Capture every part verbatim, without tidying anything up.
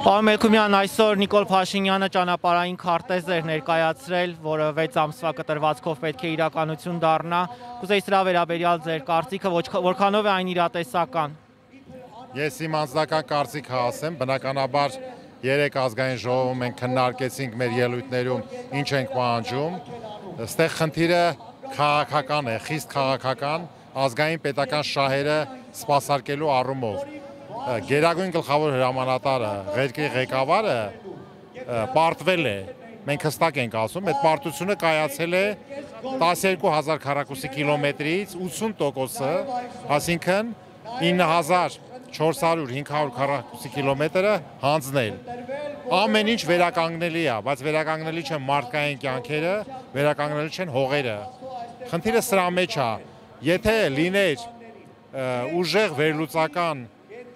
Պարոն Մելքումյան, այսօր Նիկոլ Փաշինյանը ճանապարհային քարտեզ էր ներկայացրել, որը վեց ամսվա կտրվածքով պետք է իրականություն դառնա։ Կուզեի սրա վերաբերյալ ձեր կարծիքը, որքանով է այն իրատեսական։ Ես իմ անձնական կարծիքը ասեմ, բնականաբար երեք ազգային ժողովում մենք քննարկեցինք մեր ելույթներում ինչ ենք պահանջում։ Այստեղ խնդիրը քաղաքական է, խիստ քաղաքական, ազգային պետական շահերը սպասարկելու առումով։ Գերագույն գլխավոր հրամանատարը, ղեկի ղեկավարը պարտվել է, մենք հստակ ենք ասում, այդ պարտությունը կայացել է տասներկու հազար քառակուսի կիլոմետրից ութսուն տոկոսը, այսինքն ինը հազար չորս հարյուր հինգ հարյուր քառակուսի կիլոմետրը հանձնել։ Ամեն ինչ վերականգնելի է, բայց վերականգնելի չեն մարդկային կյանքերը, վերականգնելի չեն հողերը։ Խնդիրը սրա մեջ է, եթե լիներ ուժեղ վերլուծական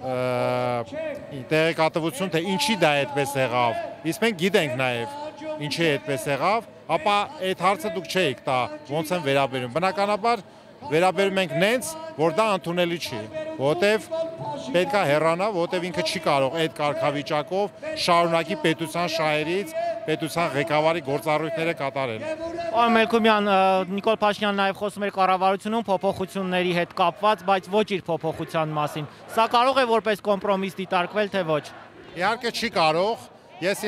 տեղեկատվություն, թե ինչի դա այդպես եղավ, իսկ մենք գիտենք նաև ինչի այդպես եղավ, ապա այդ հարցը դուք չէիք տա, ոնց են վերաբերում։ Բնականաբար վերաբերում ենք նենց, որ դա ընդունելի չի, որտեվ պետք է հեռանա, որտեվ ինքը չի կարող այդ կարգավիճակով շարունակի պետության շահերից, պետության ղեկավարի գործառույթները կատարել։ Պարոն Մելքումյան, Նիկոլ Փաշինյանն նաև խոսում էր կառավարությունում փոփոխությունների հետ կապված, բայց ոչ իր փոփոխության մասին։ Սա կարող է որպես կոմպրոմիս դիտարկվել, թե ոչ։ Իհարկե չի կարող։ Ես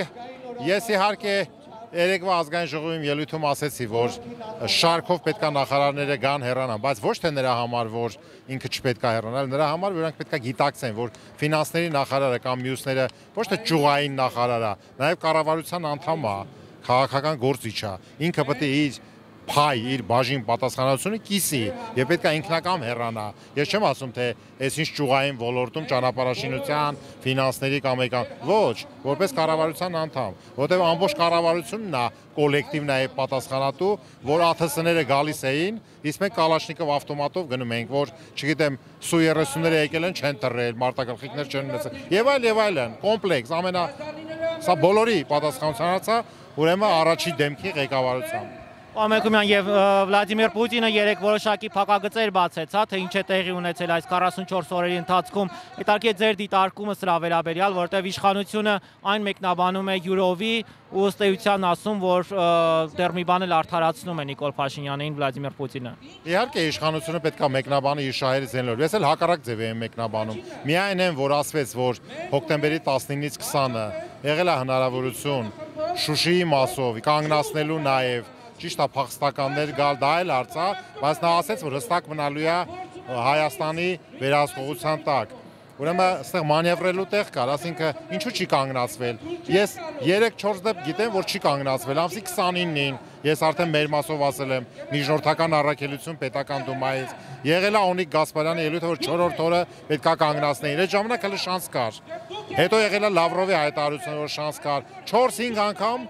ես իհարկե երեկվա ազգային ժողովի ելույթում ասեցի, որ շարքով պետք է նախարարները գան հեռանան, բայց ոչ թե նրա համար, որ ինքը չպետք է հեռանալ, նրա համար, որ նրանք պետք է գիտակցեն, որ ֆինանսների նախարարը կամ մյուսները ոչ թե ճյուղային նախարարը, նաև կառավարության անդամ է, քաղաքական գործիչ է, ինքը պետք է իր փայ, իր բաժին պատասխանատվությունը կիսի եւ պետք է ինքնակամ հեռանա։ Ես չեմ ասում, թե այսինչ ճյուղային ոլորտում ճանապարհաշինության, ֆինանսների կամ եկան, ոչ, որպես կառավարության անդամ, որտեղ ամբողջ կառավարությունն է կոլեկտիվն է պատասխանատու, որ ԱԹՍ-ները գալիս էին, իսկ մենք Կալաշնիկով ավտոմատով գնում ենք, որ, չգիտեմ, Սու երեսունները եկել են, չեն տրել, մարտակղիկներ չեն ունեցել, եւ այլ եւ այլն, կոմպլեքս, ամենա սա բոլորի պատասխանատվությունն է, ուրեմն առաջի դեմքի ղեկավարությամբ։ Պարոն Մելքումյան, եւ Վլադիմիր Պուտինը երեք որոշակի փակագծեր բացեց, թե ինչ է տեղի ունեցել այս քառասունչորս օրերի ընթացքում։ Իհարկե ձեր դիտարկումը սրա վերաբերյալ, որտեղ իշխանությունը այն մեկնաբանում է յուրովի ու ըստ էության ասում, որ դեռ մի բան էլ արդարացնում է Նիկոլ Փաշինյանին Վլադիմիր Պուտինը։ Իհարկե իշխանությունը պետք է մեկնաբանի իր շահերից ելնելով։ Ես էլ հակառակ ձև եմ մեկնաբանում։ Միայն այն, որ ասվեց, որ հոկտեմբերի տասնինից քսանը եղել է հնարավորություն Շուշիի մասով կանգնացնելու նաև ճիշտ է փախստականներ գալ, դա էլ արծա, բայց նա ասեց, որ հստակ մնալու է Հայաստանի վերահսկողության տակ։ Ուրեմն այստեղ մանևրելու տեղ կար, ասինքն ինչու չի կանգնացվել։ Ես երեք չորս դեպք գիտեմ, որ չի կանգնացվել, ամսի քսանինին, ես արդեն մեր մասով ասել եմ, միջնորդական առաքելություն պետական դումայից, եղել է Օնիկ Գասպարյանի ելույթը, որ չորրորդ օրը պետք է կանգնացնեին, այդ ժամանակ հələ շանս կար։ Հետո եղել է Լավրովի հայտարարությունը, որ շանս կար, չորս-հինգ անգամ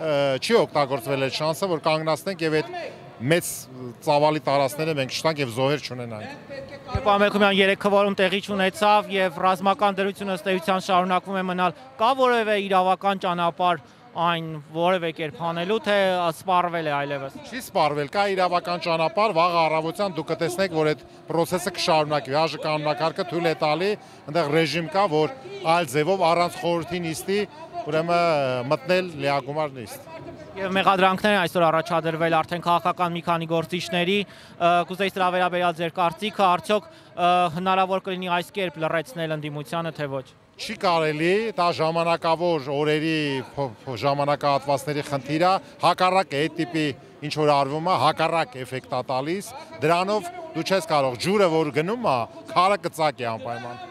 չի օգտագործվել այդ շանսը, որ կանգնացնենք եւ այդ մեծ ծավալի տարածքները մենք չտանք եւ զոհեր չունենանք։ Պարոն Մելքումյան, երեք քվարում տեղի չունեցավ եւ ռազմական դրությունը ըստ էության շարունակվում է մնալ։ Կա որևէ իրավական ճանապարհ այն որևէ կերպ հանելու, թե սպառվել է այլևս։ Չի սպառվել, կա իրավական ճանապարհ, վաղ առավոտյան դուք կտեսնեք, որ այդ process-ը կշարունակվի, ՀԱԺ կանոնակարգը թույլ է տալի, այնտեղ ռեժիմ կա, որ այլ ձևով առանց խորհրդի նիստի ուրեմն մտնել լիագումար նիստ։ Եվ մեղադրանքներ այսօր առաջադրվել արդեն քաղաքական մի քանի գործիչների, կուզեի սրա վերաբերյալ ձեր կարծիքը, արդյոք հնարավոր կլինի այս կերպ լռեցնել ընդդիմությանը, թե ոչ։ Չի կարելի, դա ժամանակավոր օրերի ժամանակահատվածների խնդիր է, հակառակ է այդ տիպի ինչ որ արվում է, հակառակ էֆեկտ է տալիս, դրանով դու չես կարող, ջուրը որ գնում է, քարը կծակ է անպայման։